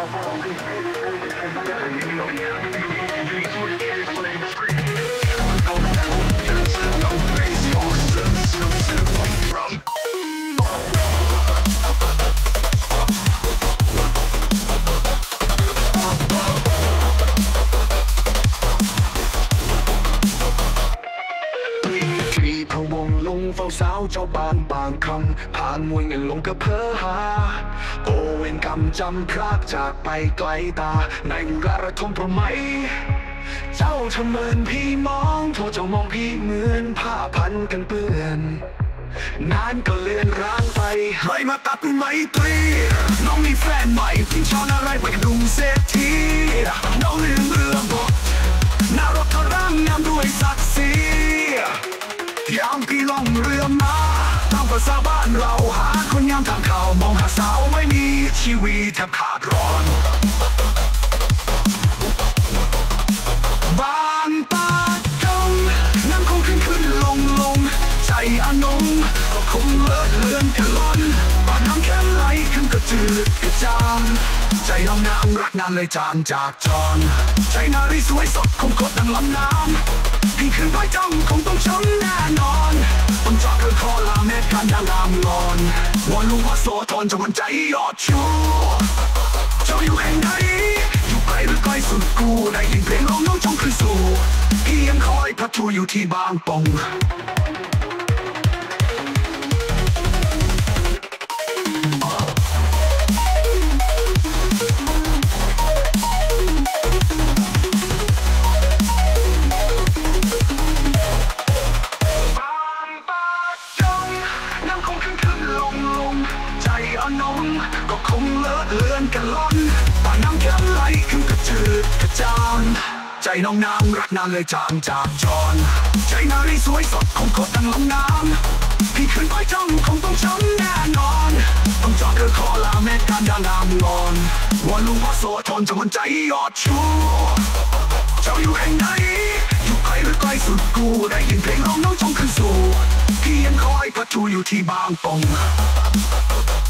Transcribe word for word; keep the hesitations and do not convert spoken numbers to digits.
พะวงลงเฝ้าสาวเจ้าบ้านบางคำผ่านมวยเงินลงกระเพ้อหาโอเวรกรรมจำพรากจากไปไกลตาในอุราระทมเพราะไหมเจ้าทำเหมือนพี่มองโทษเจ้ามองพี่เหมือนผ้าพันกันเปื้อนนานก็เลือนร้างไปใครมาตัดไมตรีน้องมีแฟนใหม่ทิ้งช้อนอะไรไว้กับดุงเศรษฐีน้องลืมเรื่องบอกนารกทร่างงามด้วยศักดิ์ศรียามพี่ล่องเรือมาตามภาษาบ้านเราหาคนงามทางข่าวมองหาสาวไม่มีชีวิตแทบขาดร้อนบางปาดงน้ำคงขึ้นขึ้นลงลงใจอนงก็คงเลิศเลือนกันล้นปากน้ำแค่ไหลขึ้นกระจืดกระจางใจน้องน้ำรักนานเลยจางจากจรใจนารีสวยสดคงกดดังลำน้ำพี่คืนไว้จ้องคงต้องช้ำแน่นอนต้องจอดคือคอลาเม็ดการดางามงอนวอนลุงพ่อโสธรจะวันใจยอดชูเจ้าอยู่แห่งไหนอยู่ไกลหรือใกล้สุดกูได้ยินเพลงร้องน้องจ้องคืนสู่พี่ยังคอยพัดทูอยู่ที่บางปงน้องก็คงเลิศเลือนกันล้นป่าน้ำแก้มไหลขึ้นกระจืดกระจางใจน้องน้ำรักนานเลยจางจากจรใจนารีสวยสดคงกดดังลำน้ำพี่ขึ้นไปจ้องคงต้องช้ำแน่นอนต้องจอดเรือคอลาเม็ดการดางามงอนวอนลุงพ่อโสธรจะวันใจยอดชูเจ้าอยู่แห่งไหนอยู่ไกลหรือใกล้สุดกูได้ยินเพลงร้องน้องจ้องคืนสู่พี่ยังคอยพัดทูอยู่ที่บางปง